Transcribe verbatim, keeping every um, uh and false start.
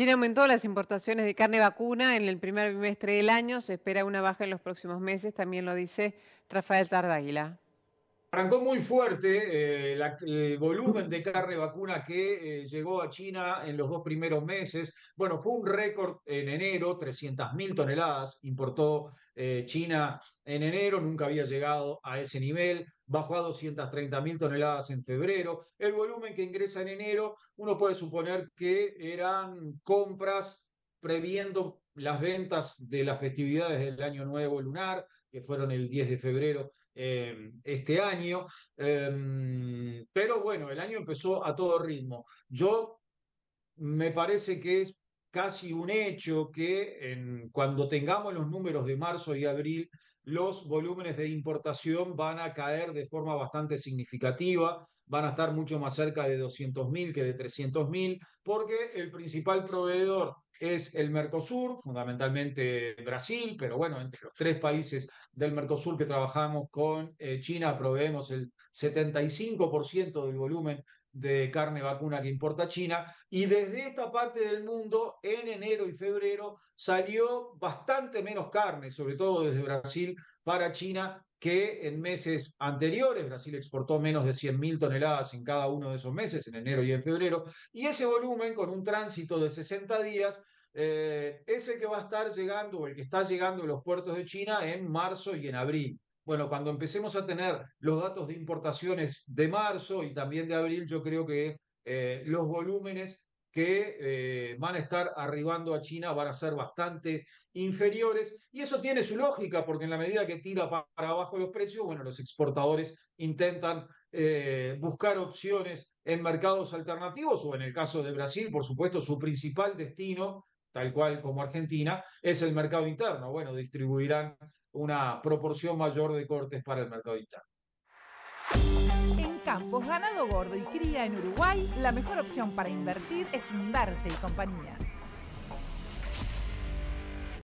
China aumentó las importaciones de carne vacuna en el primer bimestre del año. Se espera una baja en los próximos meses, también lo dice Rafael Tardáguila. Arrancó muy fuerte eh, la- el volumen de carne vacuna que eh, llegó a China en los dos primeros meses. Bueno, fue un récord en enero, trescientas mil toneladas importó eh, China en enero, nunca había llegado a ese nivel, bajó a doscientas treinta mil toneladas en febrero. El volumen que ingresa en enero, uno puede suponer que eran compras previendo las ventas de las festividades del Año Nuevo Lunar, que fueron el diez de febrero eh, este año. Eh, pero bueno, el año empezó a todo ritmo. Yo me parece que es casi un hecho que en, cuando tengamos los números de marzo y abril, los volúmenes de importación van a caer de forma bastante significativa, van a estar mucho más cerca de doscientos mil que de trescientos mil, porque el principal proveedor es el Mercosur, fundamentalmente Brasil, pero bueno, entre los tres países del Mercosur que trabajamos con eh, China, proveemos el setenta y cinco por ciento del volumen de carne vacuna que importa China, y desde esta parte del mundo, en enero y febrero, salió bastante menos carne, sobre todo desde Brasil para China, que en meses anteriores. Brasil exportó menos de cien mil toneladas en cada uno de esos meses, en enero y en febrero, y ese volumen, con un tránsito de sesenta días, eh, es el que va a estar llegando, o el que está llegando a los puertos de China en marzo y en abril. Bueno, cuando empecemos a tener los datos de importaciones de marzo y también de abril, yo creo que eh, los volúmenes que eh, van a estar arribando a China van a ser bastante inferiores. Y eso tiene su lógica, porque en la medida que tira pa- para abajo los precios, bueno, los exportadores intentan eh, buscar opciones en mercados alternativos, o en el caso de Brasil, por supuesto, su principal destino, tal cual como Argentina, es el mercado interno. Bueno, distribuirán una proporción mayor de cortes para el mercado interno. En Campos Ganado Gordo y Cría en Uruguay, la mejor opción para invertir es Indarte y Compañía.